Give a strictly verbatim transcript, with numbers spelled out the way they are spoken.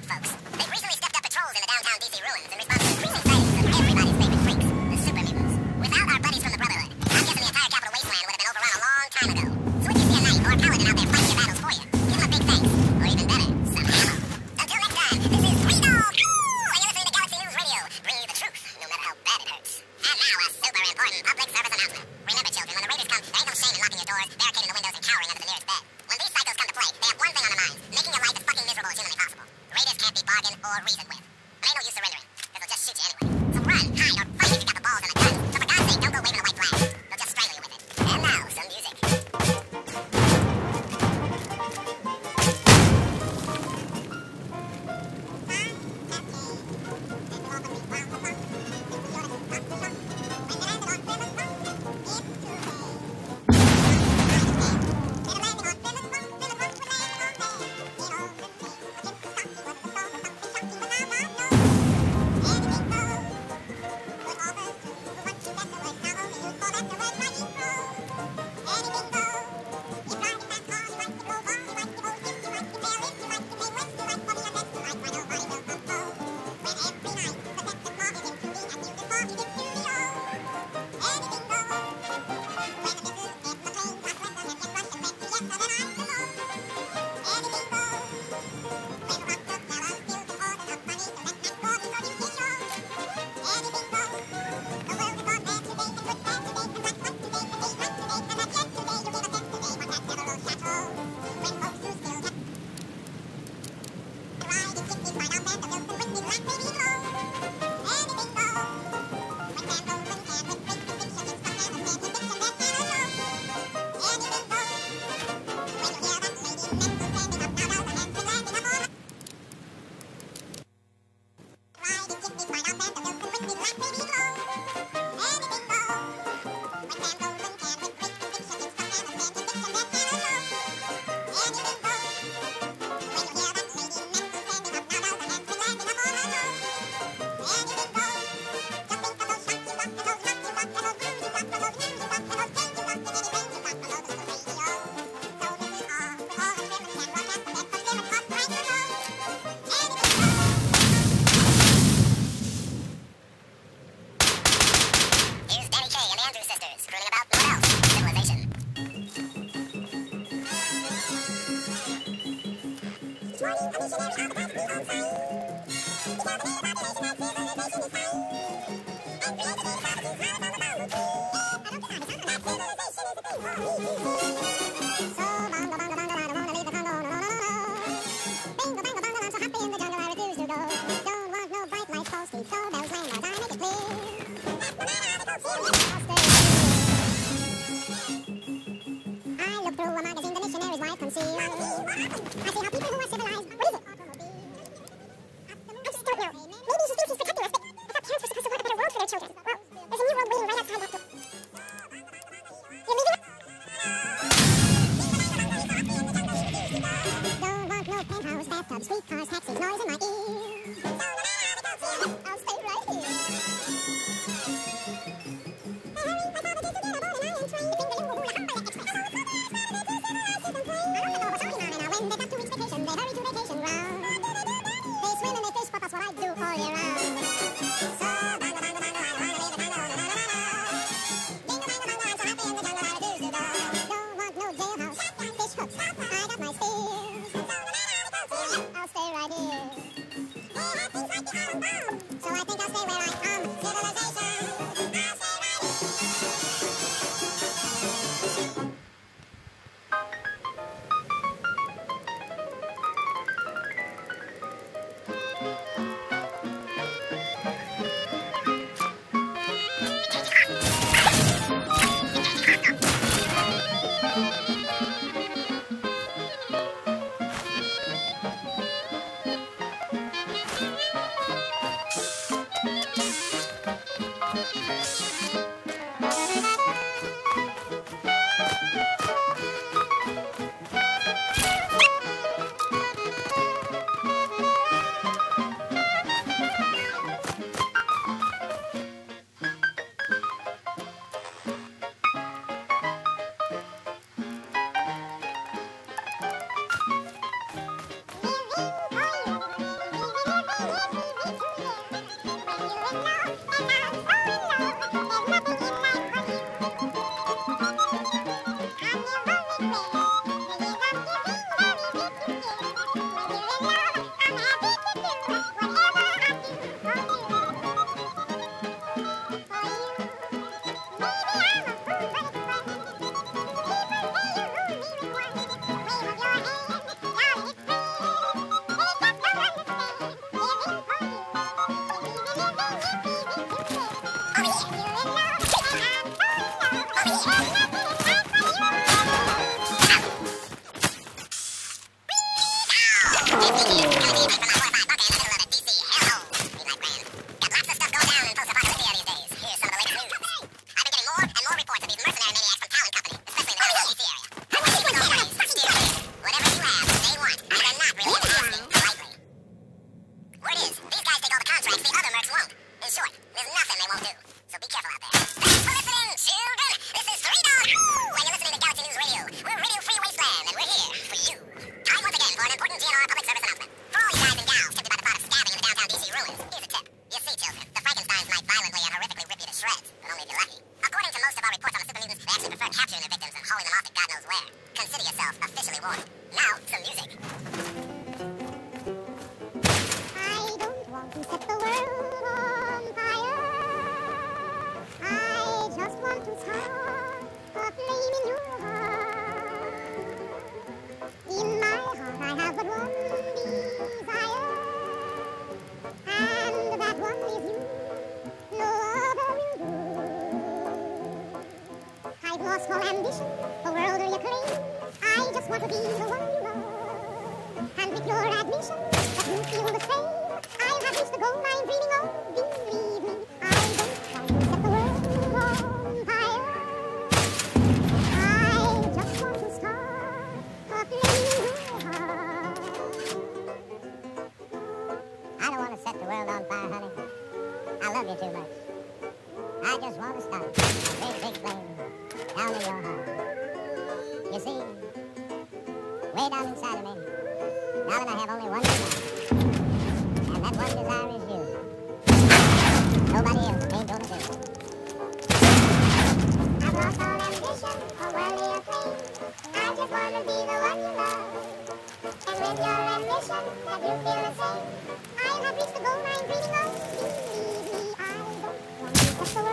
folks. They've recently stepped up patrols in the downtown D C ruins in response to increasing sightings of everybody's favorite freaks, the super mutants. Without our buddies from the Brotherhood, I'm guessing the entire Capital Wasteland would have been overrun a long time ago. So if you see a knight or a paladin out there fighting your battles for you, give them a big thanks. Or even better, some ammo. Until next time, this is Three Dog Cool, and you're listening to Galaxy News Radio, bringing you the truth, no matter how bad it hurts. And now, a super important public service announcement. Remember, children, when the raiders come, there ain't no shame in locking your doors, barricading the windows, and cowering under the nearest bed. When these psychos come to play, they have one thing on their minds, making your life as fucking miserable as humanly possible. Raiders can't be bargained or reasoned with. And ain't no use surrendering, because they'll just shoot you anyway. So run, hide, or fight if you got the balls and the guns. So for God's sake, don't go waving a white flag. They'll just strangle you with it. And now, some music. Small ambition, a worldly acclaim. I just want to be the one you love. And with your admission, that you feel the same. I have reached the goal I'm dreaming of. Believe me, I don't want to set the world on fire. I just want to start a flame in your heart. I don't want to set the world on fire, honey. I love you too much. I just want to start a big, big flame down in your heart. You see, way down inside of me, darling, I have only one desire. And that one desire is you. Nobody else ain't gonna do it. I've lost all ambition for worldly acclaim. I just wanna be the one you love. And with your admission that you feel the same, I have reached the goal I'm dreaming of. Believe me, I don't want to set the world